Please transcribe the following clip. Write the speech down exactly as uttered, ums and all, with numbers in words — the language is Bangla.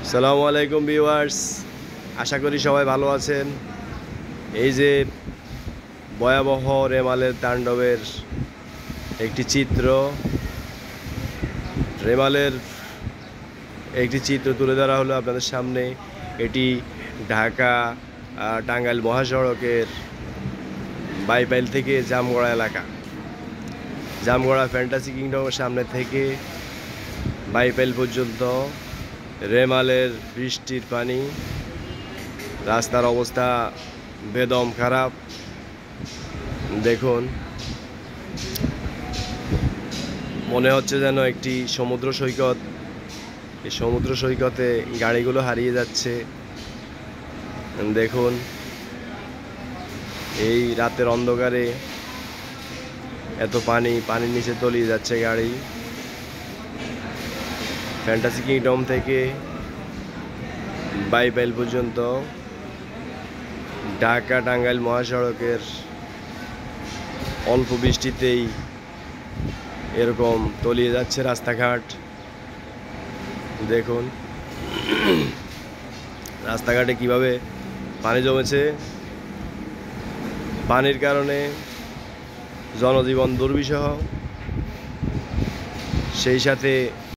সালামু আলাইকুম ভিউয়ার্স, আশা করি সবাই ভালো আছেন। এই যে ভয়াবহ রেমালের তাণ্ডবের একটি চিত্র, রেমালের একটি চিত্র তুলে ধরা হলো আপনাদের সামনে। এটি ঢাকা টাঙ্গাইল মহাসড়কের বাইপাইল থেকে জামগড়া এলাকা, জামগড়া ফ্যান্টাসি কিংডমের সামনে থেকে বাইপাইল পর্যন্ত রেমালের বৃষ্টির পানি, রাস্তার অবস্থা বেদম খারাপ। দেখুন, মনে হচ্ছে যেন একটি সমুদ্র সৈকত। এই সমুদ্র সৈকতে গাড়িগুলো হারিয়ে যাচ্ছে। দেখুন, এই রাতের অন্ধকারে এত পানি, পানির নিচে তলিয়ে যাচ্ছে গাড়ি। ফ্যান্টাসি কিংডম থেকে বাইপাইল পর্যন্ত ঢাকা টাঙ্গাইল মহাসড়কের অল্প বৃষ্টিতেই এরকম তলিয়ে যাচ্ছে রাস্তাঘাট। দেখুন রাস্তাঘাটে কিভাবে পানি জমেছে। পানির কারণে জনজীবন দুর্বিষহ, সেই সাথে